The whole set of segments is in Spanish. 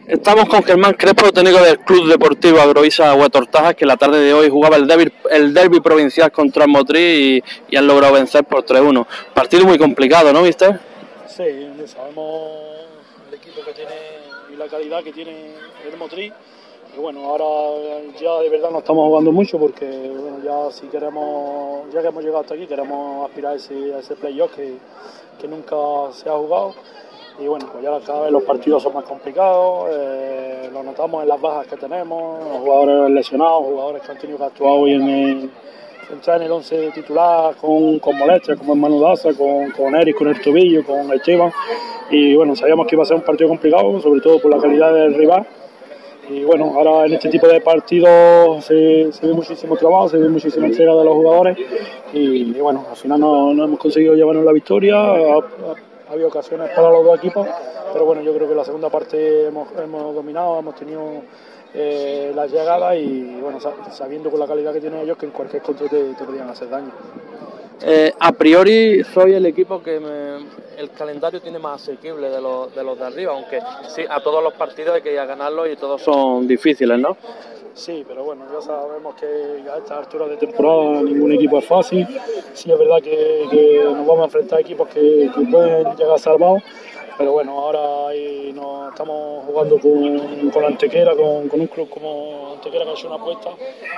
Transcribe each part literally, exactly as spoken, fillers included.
Estamos con Germán Crespo, técnico del Club Deportivo Agroisa Huetortajas, que la tarde de hoy jugaba el derbi, el derbi provincial contra el Motril y, y han logrado vencer por tres uno. Partido muy complicado, ¿no, mister? Sí, sabemos el equipo que tiene y la calidad que tiene el Motril. Y bueno, ahora ya de verdad no estamos jugando mucho porque bueno, ya si queremos, ya que hemos llegado hasta aquí, queremos aspirar a ese, a ese playoff que, que nunca se ha jugado. Y bueno, pues ya cada vez los partidos son más complicados, eh, lo notamos en las bajas que tenemos, los jugadores lesionados, jugadores que han tenido que actuar hoy en el, entrar en el once titular con, con molestias, como en Manu Daza, con, con Eric, con el tobillo, con Esteban. Y bueno, sabíamos que iba a ser un partido complicado, sobre todo por la calidad del rival. Y bueno, ahora en este tipo de partidos se, se ve muchísimo trabajo, se ve muchísima entrega de los jugadores. Y, y bueno, al final no, no hemos conseguido llevarnos la victoria. Ha, ha, ha habido ocasiones para los dos equipos, pero bueno, yo creo que la segunda parte hemos, hemos dominado, hemos tenido eh, las llegadas y bueno, sabiendo con la calidad que tienen ellos que en cualquier control te, te podían hacer daño. Eh, a priori soy el equipo que me, el calendario tiene más asequible de los, de los de arriba, aunque sí, a todos los partidos hay que ir a ganarlos y todos son difíciles, ¿no? Sí, pero bueno, ya sabemos que a estas alturas de temporada ningún equipo es fácil. Sí es verdad que, que nos vamos a enfrentar a equipos que, que pueden llegar salvados, pero bueno, ahora ahí nos estamos jugando con, con Antequera, con, con un club como Antequera que ha hecho una apuesta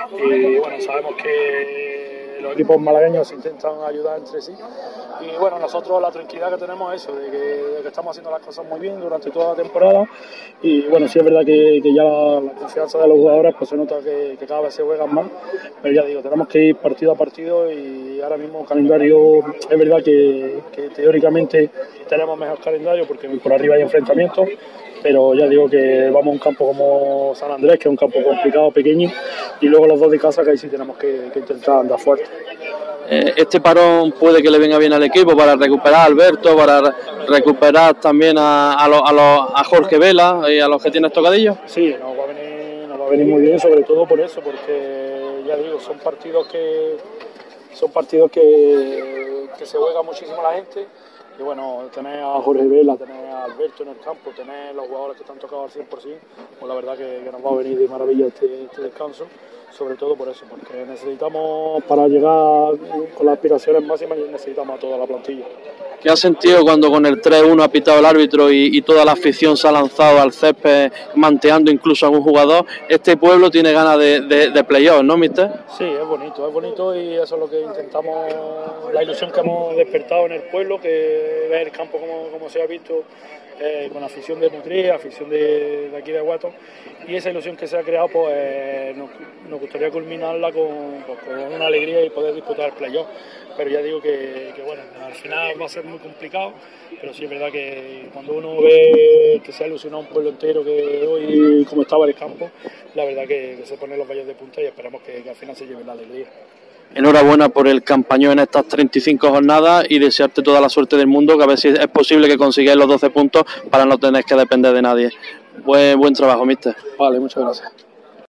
y bueno, sabemos que los equipos malagueños se intentan ayudar entre sí y bueno, nosotros la tranquilidad que tenemos es eso, de que, de que estamos haciendo las cosas muy bien durante toda la temporada y bueno, sí es verdad que, que ya la, la confianza de los jugadores pues se nota que, que cada vez se juegan más, pero ya digo, tenemos que ir partido a partido y ahora mismo el calendario es verdad que, que teóricamente tenemos mejor calendario porque por arriba hay enfrentamientos, pero ya digo que vamos a un campo como San Andrés, que es un campo complicado, pequeño, y luego los dos de casa que ahí sí tenemos que, que intentar andar fuerte. Eh, este parón puede que le venga bien al equipo para recuperar a Alberto, para recuperar también a, a, lo, a, lo, a Jorge Vela y a los que tienen tocadillos. Sí, nos va a venir, nos va a venir muy bien, sobre todo por eso, porque ya digo, son partidos que son partidos que, que se juega muchísimo la gente. Y bueno, tener a Jorge Vela, tener a Alberto en el campo, tener los jugadores que están tocados al cien por cien, pues la verdad que, que nos va a venir de maravilla este, este descanso, sobre todo por eso, porque necesitamos, para llegar con las aspiraciones máximas, necesitamos a toda la plantilla. ¿Qué has sentido cuando con el tres uno ha pitado el árbitro y, y toda la afición se ha lanzado al césped, manteando incluso a un jugador? Este pueblo tiene ganas de, de, de playoff, ¿no, mister? Sí, es bonito, es bonito y eso es lo que intentamos, la ilusión que hemos despertado en el pueblo, que ver el campo como, como se ha visto, eh, con afición de Motril, afición de, de aquí de Hueto, y esa ilusión que se ha creado, pues eh, nos, nos gustaría culminarla con, pues, con una alegría y poder disputar el playoff. Pero ya digo que, que bueno, al final va a ser muy complicado, pero sí es verdad que cuando uno ve que se ha ilusionado un pueblo entero, que hoy como estaba el campo, la verdad que, que se ponen los valles de punta y esperamos que, que al final se lleve la alegría. Enhorabuena por el campañón en estas treinta y cinco jornadas y desearte toda la suerte del mundo, que a ver si es posible que consigáis los doce puntos para no tener que depender de nadie. Buen, buen trabajo, mister. Vale, muchas gracias.